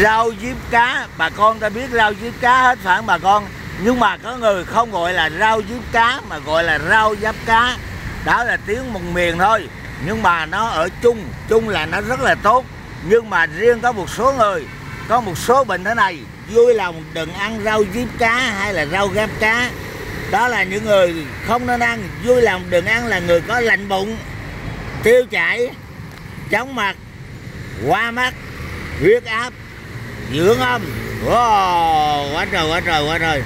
Rau diếp cá, bà con ta biết rau diếp cá hết phải không bà con? Nhưng mà có người không gọi là rau diếp cá mà gọi là rau giáp cá. Đó là tiếng vùng miền thôi. Nhưng mà nó ở chung là nó rất là tốt. Nhưng mà riêng có một số người, có một số bệnh thế này, vui lòng đừng ăn rau diếp cá hay là rau giáp cá. Đó là những người không nên ăn. Vui lòng đừng ăn là người có lạnh bụng, tiêu chảy, chóng mặt, hoa mắt, huyết áp, dưỡng âm. Wow, quá trời.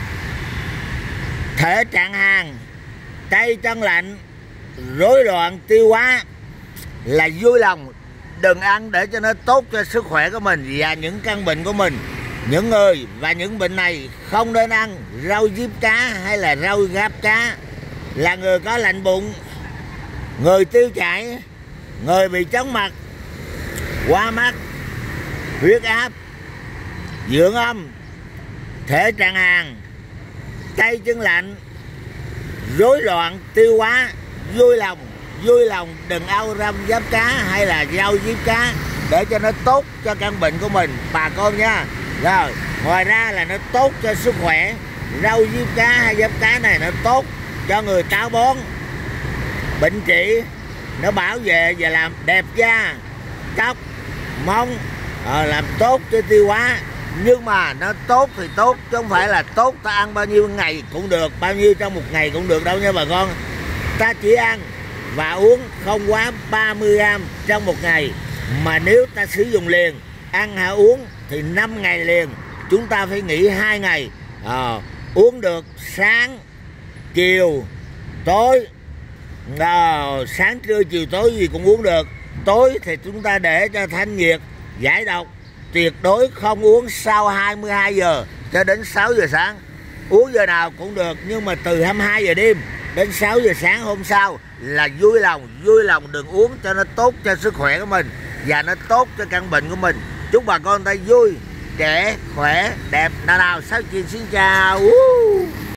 Thể trạng hàn, tay chân lạnh, rối loạn tiêu hóa là vui lòng đừng ăn để cho nó tốt cho sức khỏe của mình và những căn bệnh của mình. Những người và những bệnh này không nên ăn rau diếp cá hay là rau giáp cá là người có lạnh bụng, người tiêu chảy, người bị chóng mặt, hoa mắt, huyết áp, dưỡng âm, thể trạng hàn, tay chân lạnh, rối loạn tiêu hóa. Vui lòng đừng ăn rau giáp cá hay là rau diếp cá để cho nó tốt cho căn bệnh của mình bà con nha. Rồi ngoài ra là nó tốt cho sức khỏe. Rau diếp cá hay giáp cá này nó tốt cho người táo bón, bệnh trị, nó bảo vệ và làm đẹp da, tóc, mông, làm tốt cho tiêu hóa. Nhưng mà nó tốt thì tốt chứ không phải là tốt ta ăn bao nhiêu ngày cũng được, bao nhiêu trong một ngày cũng được đâu nha bà con. Ta chỉ ăn và uống không quá 30g trong một ngày. Mà nếu ta sử dụng liền, ăn hay uống thì 5 ngày liền. Chúng ta phải nghỉ 2 ngày. Uống được sáng, chiều, tối. Sáng, trưa, chiều, tối gì cũng uống được. Tối thì chúng ta để cho thanh nhiệt, giải độc. Tuyệt đối không uống sau 22 giờ cho đến 6 giờ sáng. Uống giờ nào cũng được, nhưng mà từ 22 giờ đêm đến 6 giờ sáng hôm sau là vui lòng đừng uống cho nó tốt cho sức khỏe của mình và nó tốt cho căn bệnh của mình. Chúc bà con ta vui, trẻ, khỏe, đẹp. Nào Sáu Chiên xin chào.